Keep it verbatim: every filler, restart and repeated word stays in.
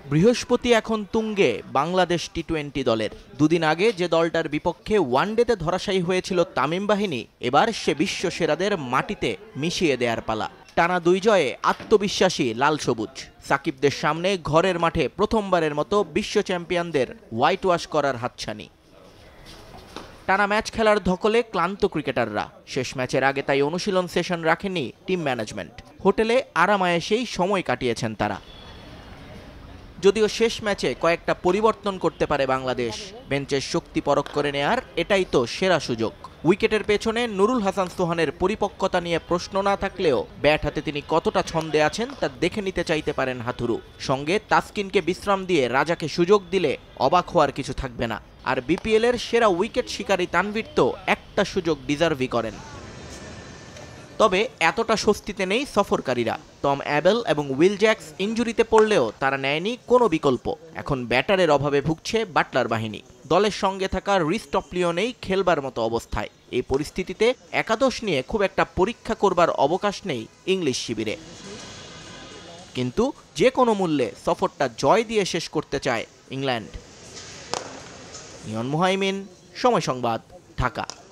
বৃহস্পতি এখন তুঙ্গে বাংলাদেশ টি টোয়েন্টি দলের। দুদিন আগে যে দলটার বিপক্ষে ওয়ানডেতে ধরাশায়ী হয়েছিল তামিম বাহিনী, এবার সে বিশ্ব সেরাদের মাটিতে মিশিয়ে দেয়ার পালা। টানা দুই জয়ে আত্মবিশ্বাসী লাল সবুজ। সাকিবদের সামনে ঘরের মাঠে প্রথমবারের মতো বিশ্ব চ্যাম্পিয়নদের হোয়াইট ওয়াশ করার হাতছানি। টানা ম্যাচ খেলার ধকলে ক্লান্ত ক্রিকেটাররা। শেষ ম্যাচের আগে তাই অনুশীলন সেশন রাখেনি টিম ম্যানেজমেন্ট। হোটেলে আরামায়েশেই সময় কাটিয়েছেন তারা। যদিও শেষ ম্যাচে কয়েকটা পরিবর্তন করতে পারে বাংলাদেশ, বেঞ্চের শক্তি পরখ করে নেয়ার এটাই তো সেরা সুযোগ। উইকেটের পেছনে নুরুল হাসান সোহানের পরিপক্কতা নিয়ে প্রশ্ন না থাকলেও ব্যাট হাতে তিনি কতটা ছন্দে আছেন তা দেখে নিতে চাইতে পারেন হাথুরু। সঙ্গে তাসকিনকে বিশ্রাম দিয়ে রাজাকে সুযোগ দিলে অবাক হওয়ার কিছু থাকবে না। আর বিপিএলের সেরা উইকেট শিকারী তানভীর তো একটা সুযোগ ডিজার্ভই করেন। তবে এতটা স্বস্তিতে নেই সফরকারীরা। টম অ্যাবেল এবং উইল জ্যাক্স ইনজুরিতে পড়লেও তারা নেয়নি কোনো বিকল্প। এখন ব্যাটারের অভাবে ভুগছে বাটলার বাহিনী। দলের সঙ্গে থাকা রিস্টপলিও নেই খেলবার মতো অবস্থায়। এই পরিস্থিতিতে একাদশ নিয়ে খুব একটা পরীক্ষা করবার অবকাশ নেই ইংলিশ শিবিরে। কিন্তু যে কোনো মূল্যে সফরটা জয় দিয়ে শেষ করতে চায় ইংল্যান্ড। নিয়ন মুহাইমিন, সময় সংবাদ, ঢাকা।